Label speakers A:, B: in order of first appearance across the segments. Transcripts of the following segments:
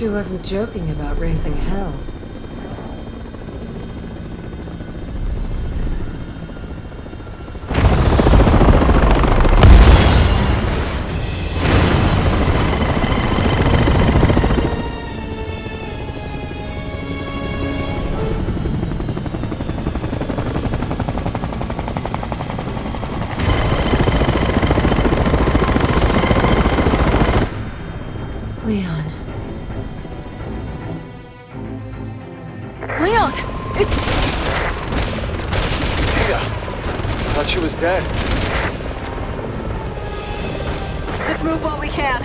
A: He wasn't joking about raising hell. Leon.
B: Leon! It's...
C: Ada! I thought she was dead.
B: Let's move while we can.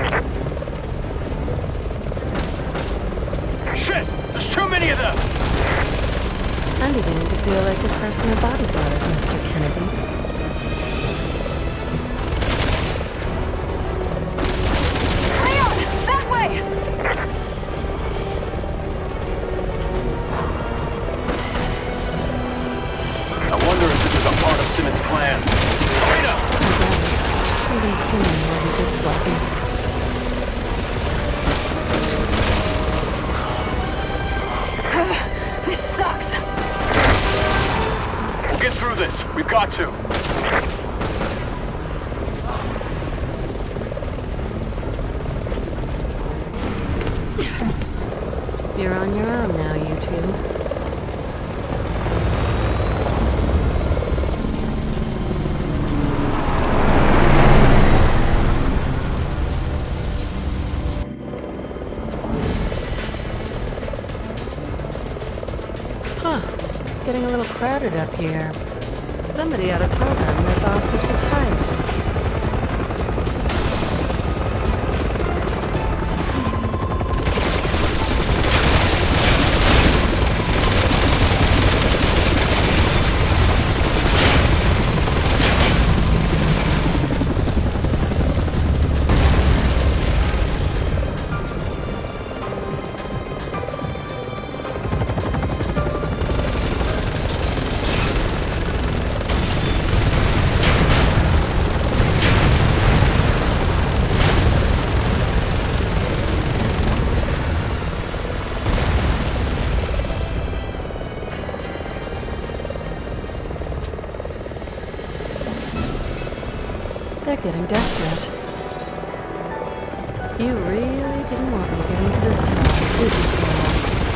C: Shit! There's too many of them!
A: I'm beginning to feel like your personal bodyguard, Mr. Kennedy.
C: I wonder if this is a part of Simmons' plan. Ada!
A: Even Simmons wasn't this sloppy.
B: This sucks.
C: We'll get through this. We've got to.
A: You're on your own now, you two. Huh. It's getting a little crowded up here. Somebody ought to tell them their boss is retired. They're getting desperate. You really didn't want me getting to this town, did you, Carol?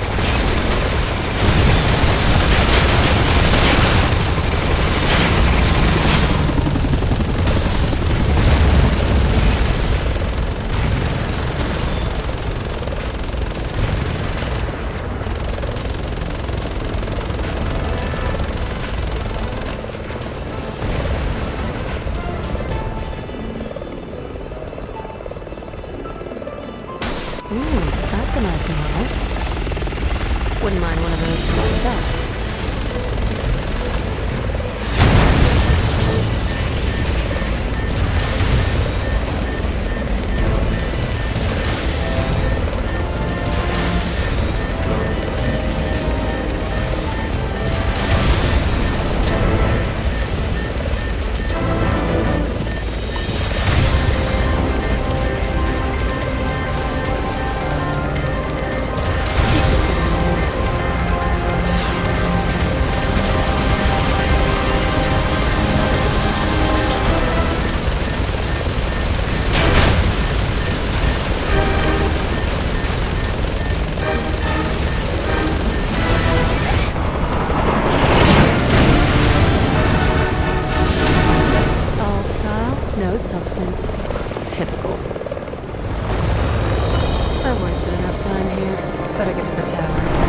A: That's a nice model. Wouldn't mind one of those for myself. No substance. Typical. I've wasted enough time here. Better get to the tower.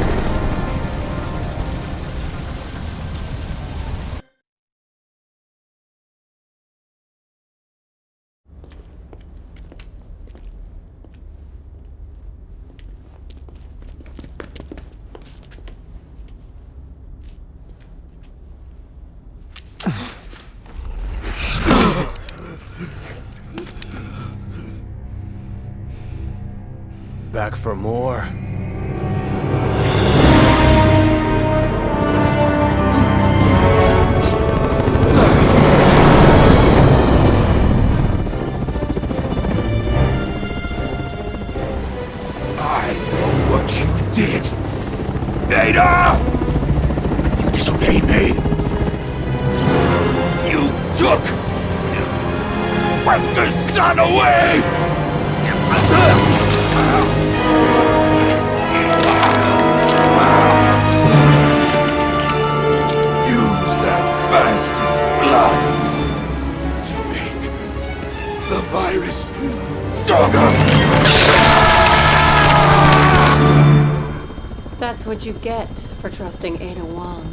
D: Back for more?
E: did. Ada! You disobeyed me. You took Wesker's son away! Use that bastard's blood to make the virus stronger!
A: That's what you get for trusting Ada Wong.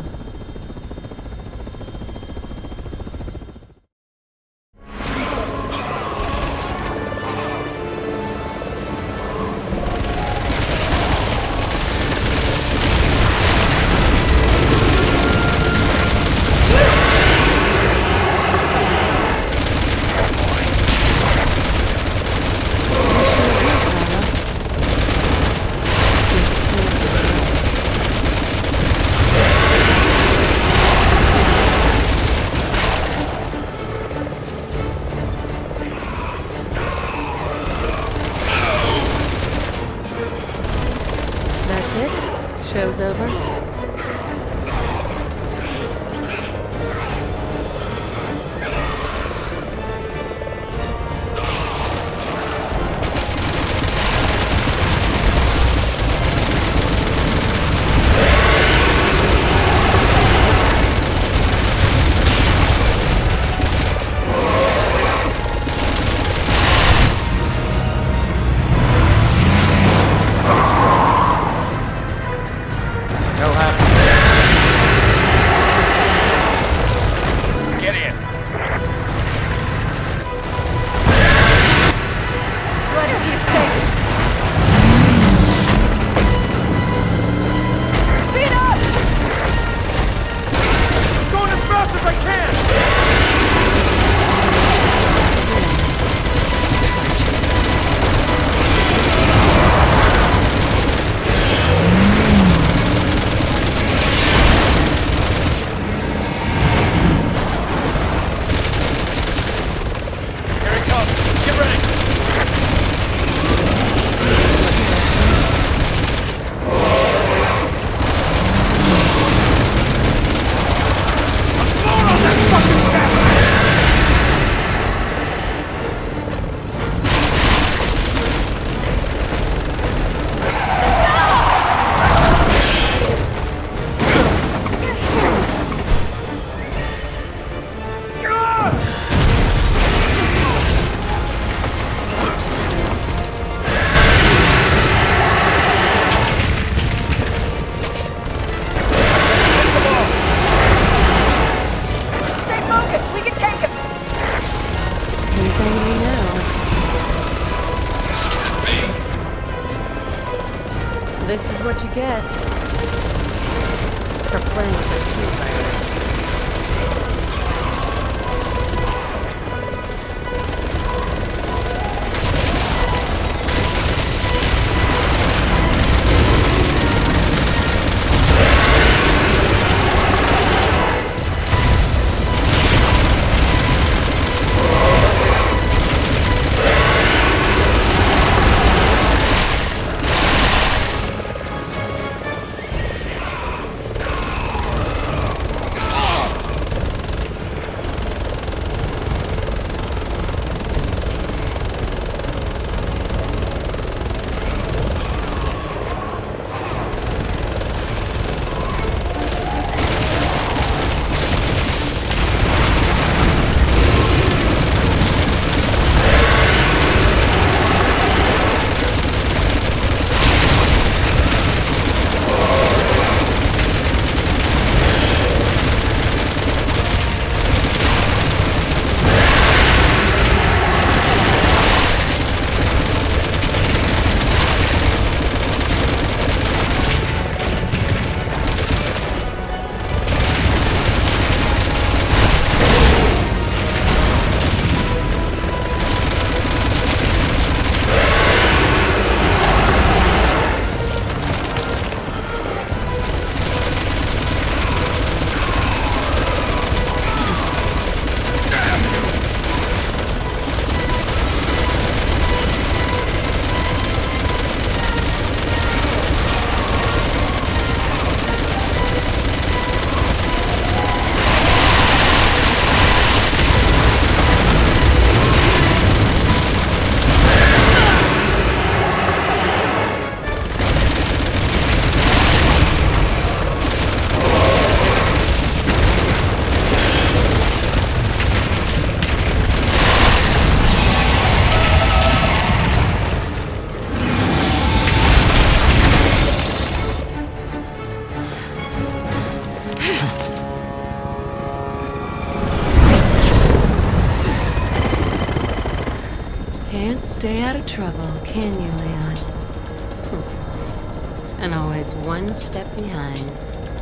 A: That's it? Show's over?
C: Get in.
B: Glad to see you safe. Speed up!
C: Going as fast as I can! Here it comes. Get ready. Blown on that fucking cat!
B: Stay focused. We can take him.
A: He's angry now.
E: This can't be.
A: This is what you get for playing with the sea virus. stay out of trouble, can you, Leon? And always one step behind.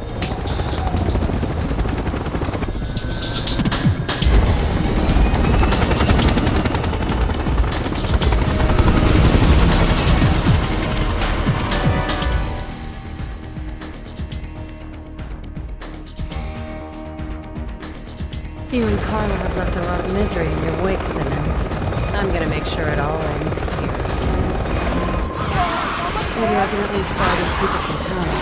A: You and Carla have left a lot of misery in your wake, Simmons. I'm gonna make sure it all ends here. Maybe I can at least buy these people some time.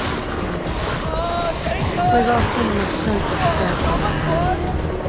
A: We've all seen enough senseless death on the day.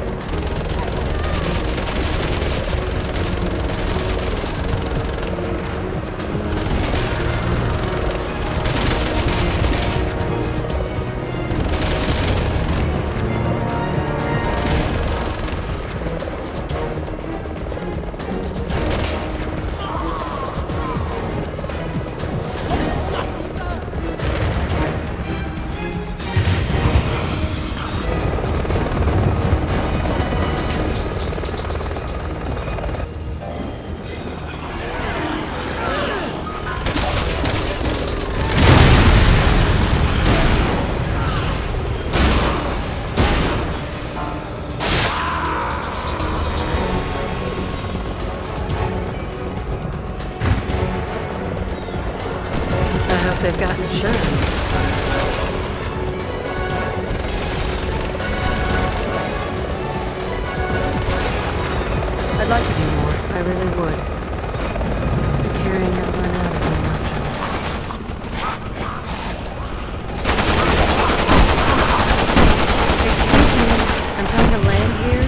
A: They've got insurance. I'd like to do more. I really would. But carrying everyone out is an option. Excuse me, I'm trying to land here.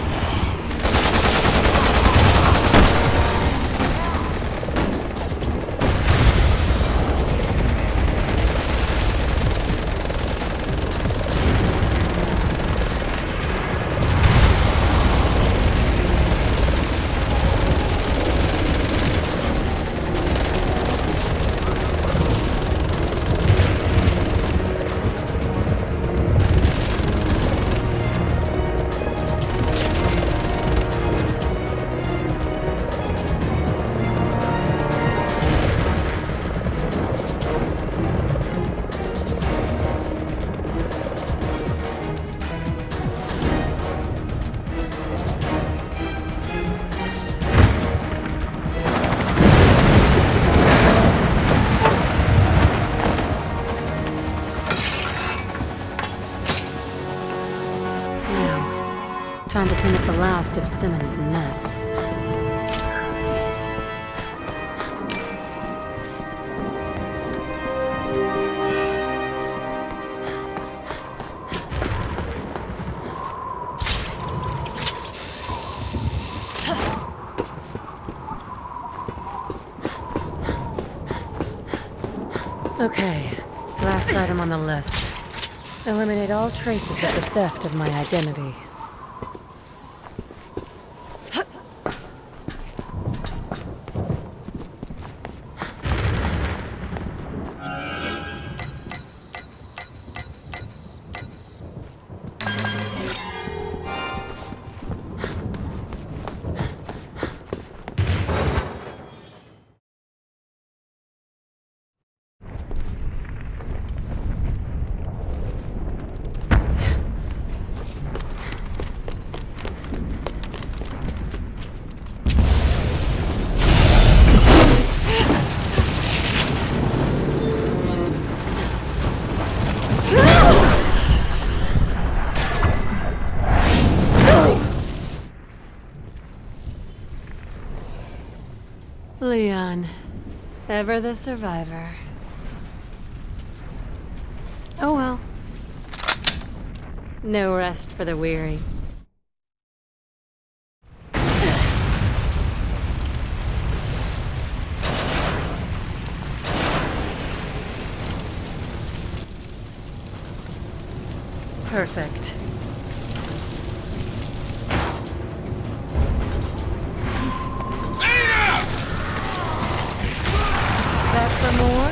A: Time to clean up the last of Simmons' mess. Okay, last item on the list. Eliminate all traces of the theft of my identity. Leon, ever the survivor. Oh well. No rest for the weary. Perfect. Back for more?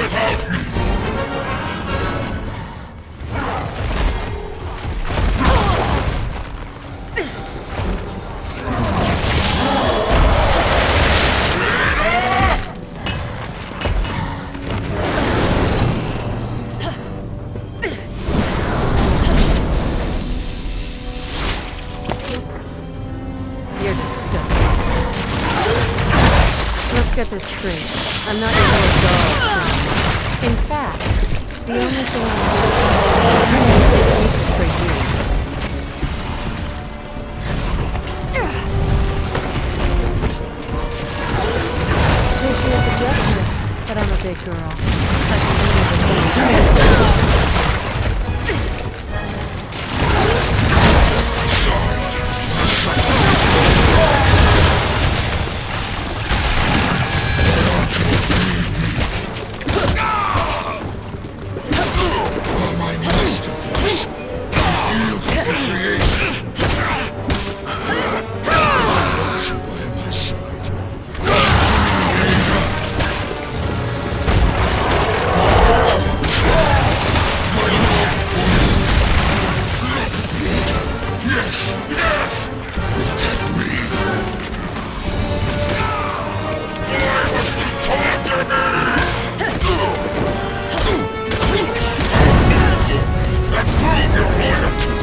E: without me.
A: You're disgusting. Let's get this straight. I'm not your little dog. In fact, the only thing I'm is hatred for you. Here she is a gesture, but I'm a big girl. I can believe
E: My masterpiece. Yield to the creation. I want you by my side. Yes, yes! Look at me! Why was he taunting me? And prove your loyalty!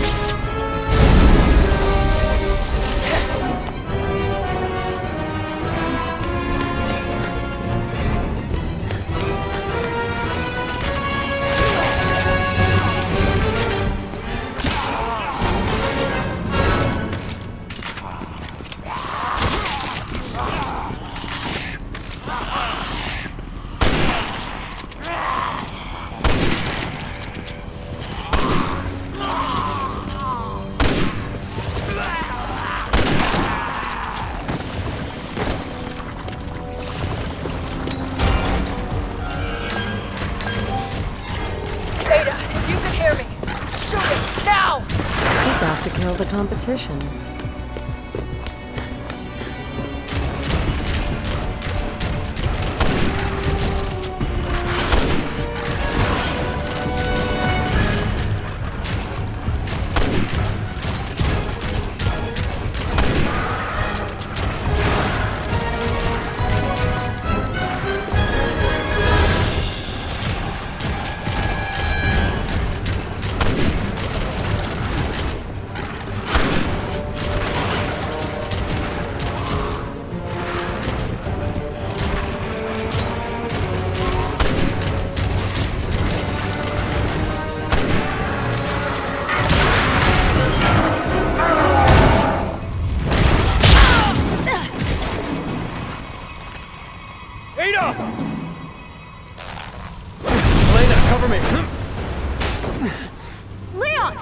B: Ada, if you can hear me, shoot it, now!
A: he's off to kill the competition.
D: Ada! Elena, cover me!
B: Leon!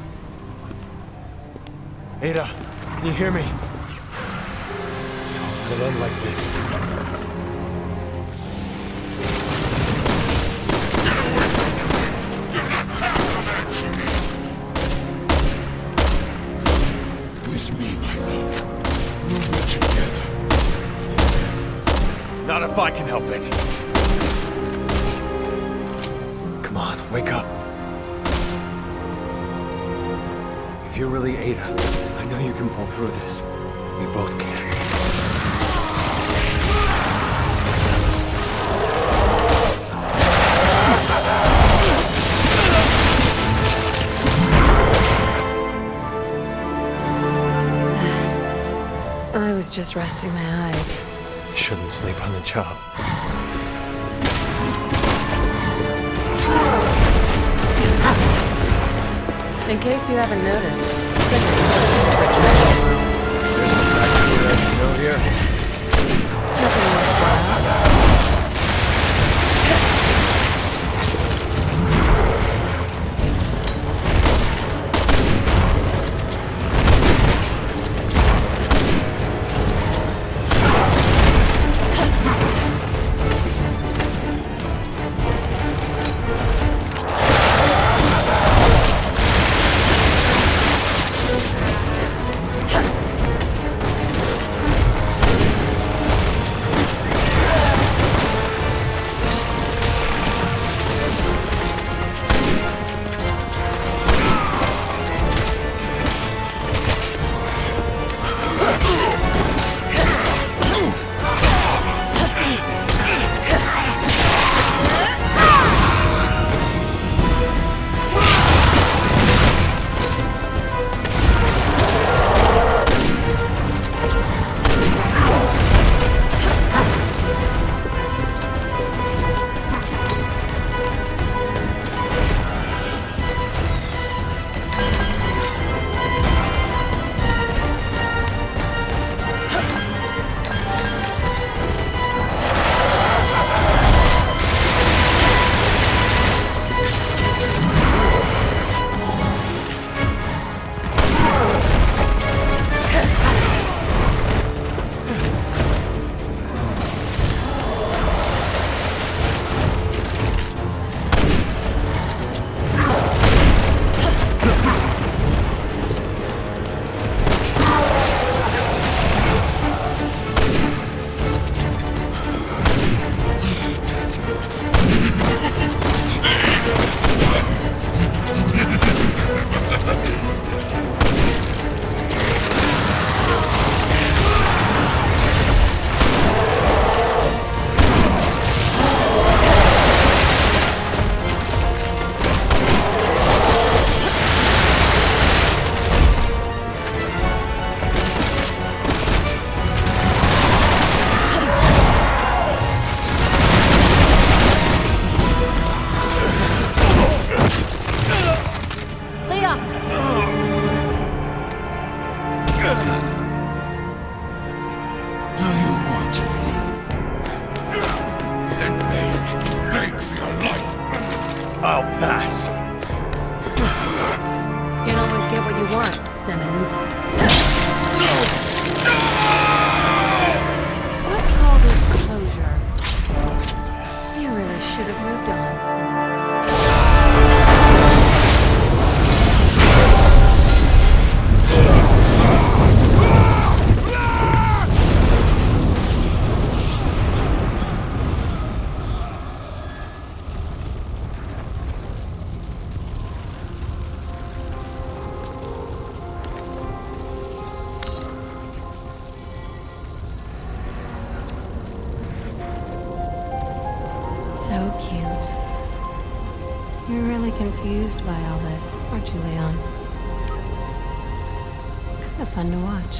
D: Ada, can you hear me? Don't let it end like this.
E: With me, my love. We'll work together.
D: Not if I can help it. Come on, wake up. If you're really Ada, I know you can pull through this. We both can.
A: I was just resting my eyes.
D: You shouldn't sleep on the job.
A: In case you haven't noticed,
D: No here.
A: nothing worthwhile. should have moved on, Simon. So cute. You're really confused by all this, aren't you, Leon? It's kind of fun to watch.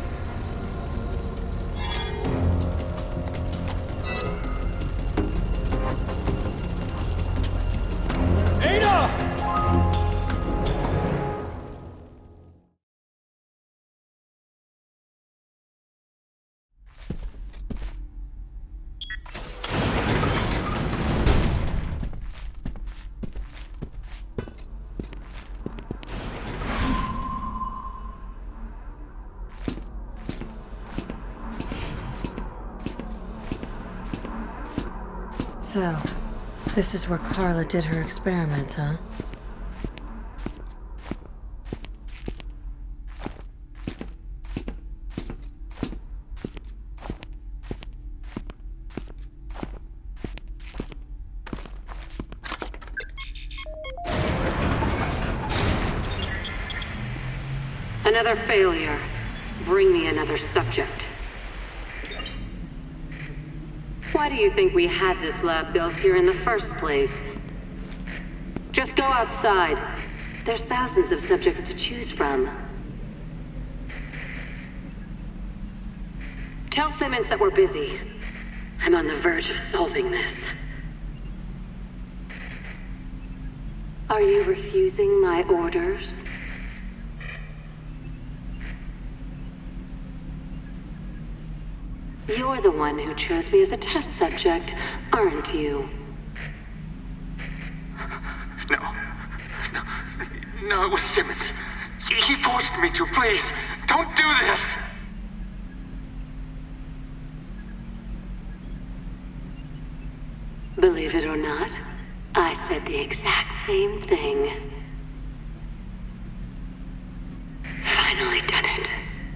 A: So, this is where Carla did her experiments, huh?
F: Another failure. Bring me another subject. Why do you think we had this lab built here in the first place? Just go outside. There's thousands of subjects to choose from. Tell Simmons that we're busy. I'm on the verge of solving this. Are you refusing my orders? You're the one who chose me as a test subject, aren't you?
G: No, it was Simmons. He forced me to. Please, don't do this!
F: Believe it or not, I said the exact same thing. Finally done it.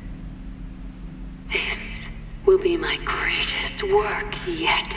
F: This will be my greatest work yet.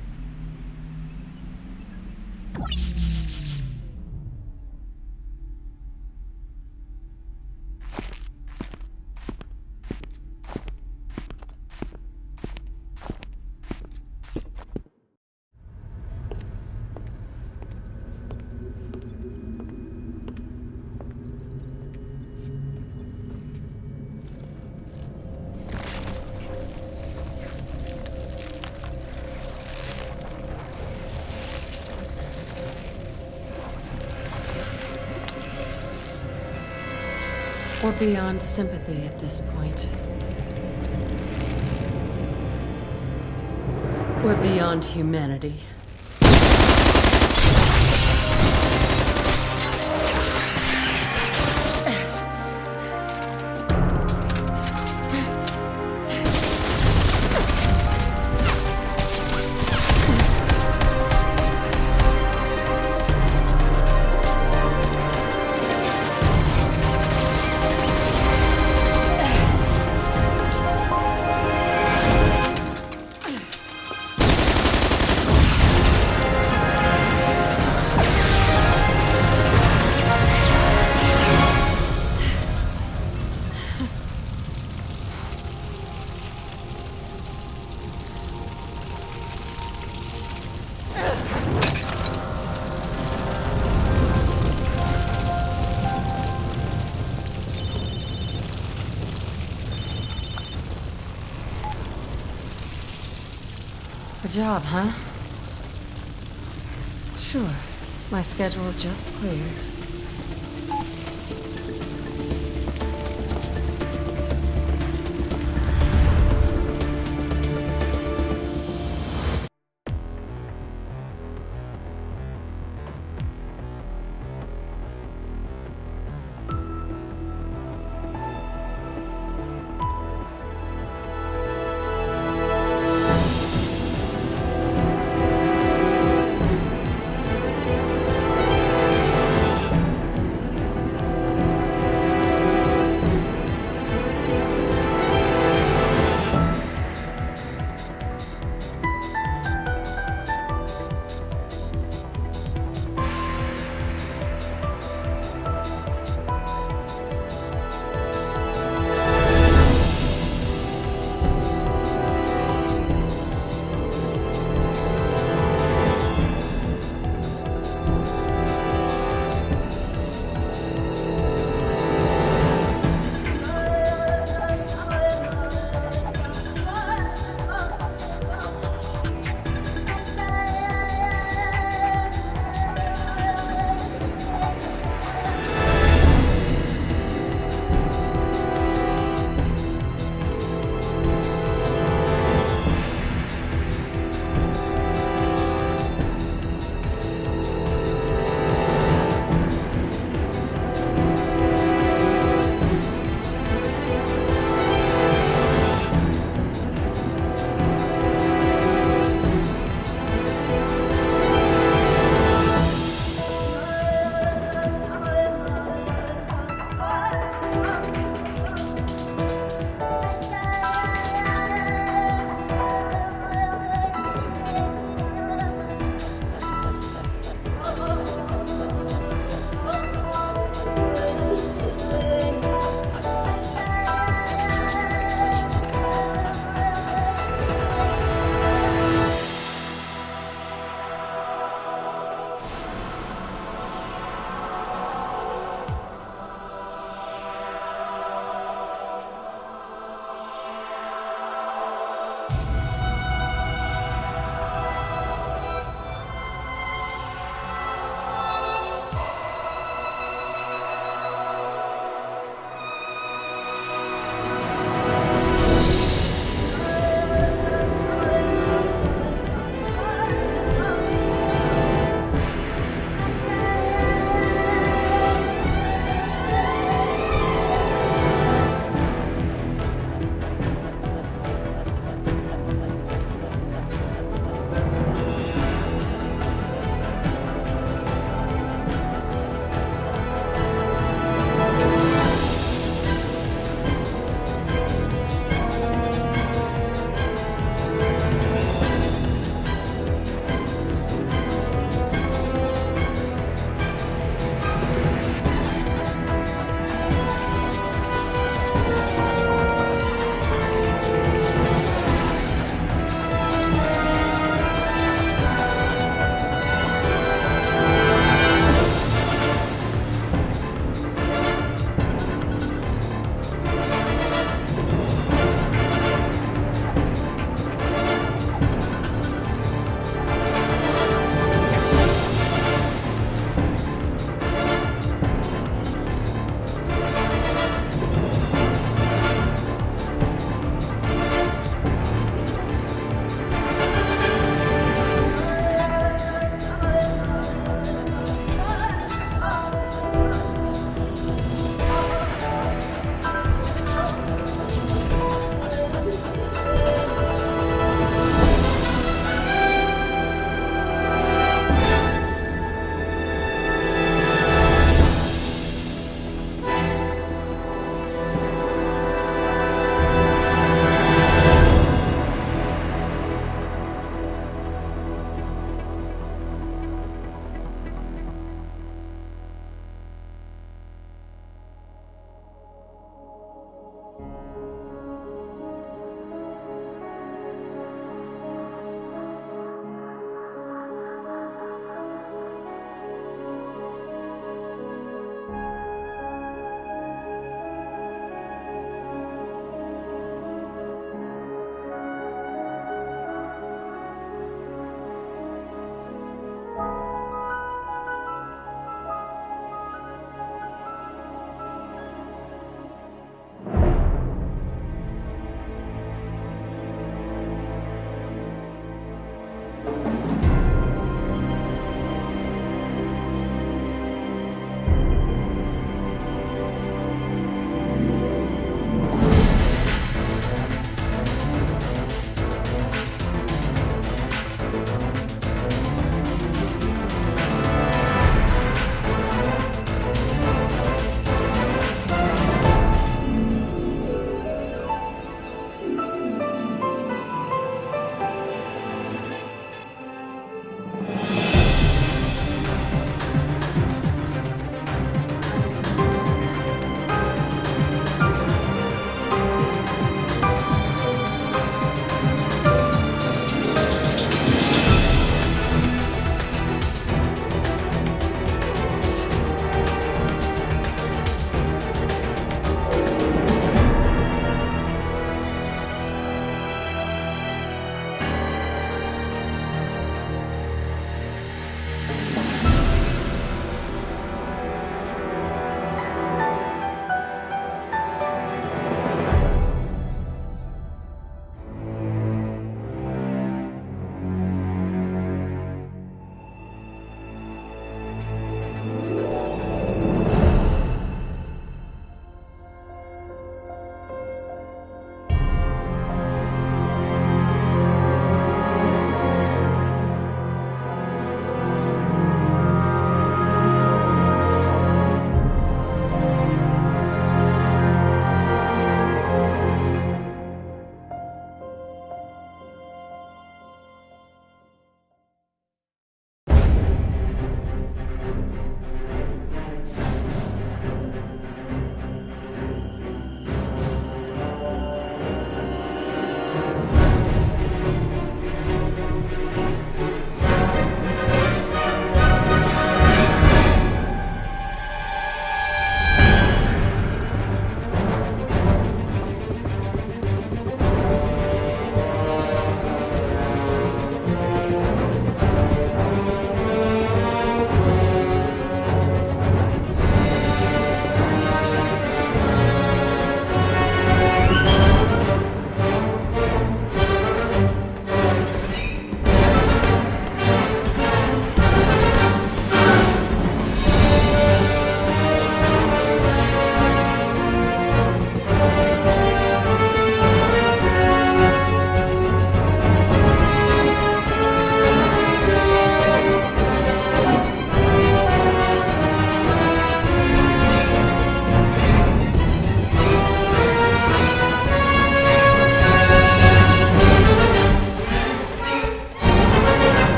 A: We're beyond sympathy at this point. We're beyond humanity. Good job, huh? Sure. My schedule just cleared.